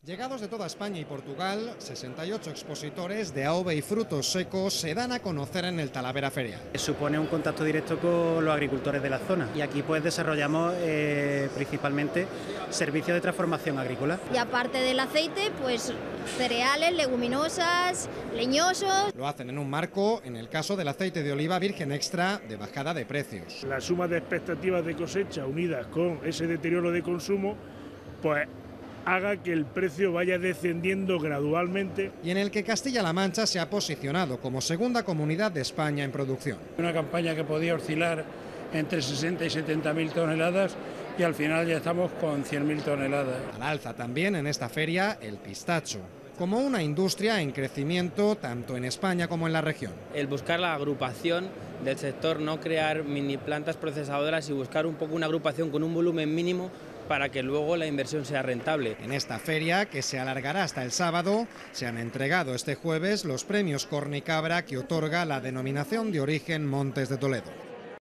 Llegados de toda España y Portugal, 68 expositores de AOVE y frutos secos se dan a conocer en el Talavera Ferial. Supone un contacto directo con los agricultores de la zona y aquí pues desarrollamos principalmente servicios de transformación agrícola. Y aparte del aceite, pues cereales, leguminosas, leñosos. Lo hacen en un marco, en el caso del aceite de oliva virgen extra, de bajada de precios. La suma de expectativas de cosecha unidas con ese deterioro de consumo, pues haga que el precio vaya descendiendo gradualmente. Y en el que Castilla-La Mancha se ha posicionado como segunda comunidad de España en producción. Una campaña que podía oscilar entre 60 y 70.000 toneladas y al final ya estamos con 100.000 toneladas. Al alza también en esta feria el pistacho, como una industria en crecimiento tanto en España como en la región. El buscar la agrupación del sector, no crear mini plantas procesadoras y buscar un poco una agrupación con un volumen mínimo para que luego la inversión sea rentable. En esta feria, que se alargará hasta el sábado, se han entregado este jueves los premios Cornicabra que otorga la denominación de origen Montes de Toledo.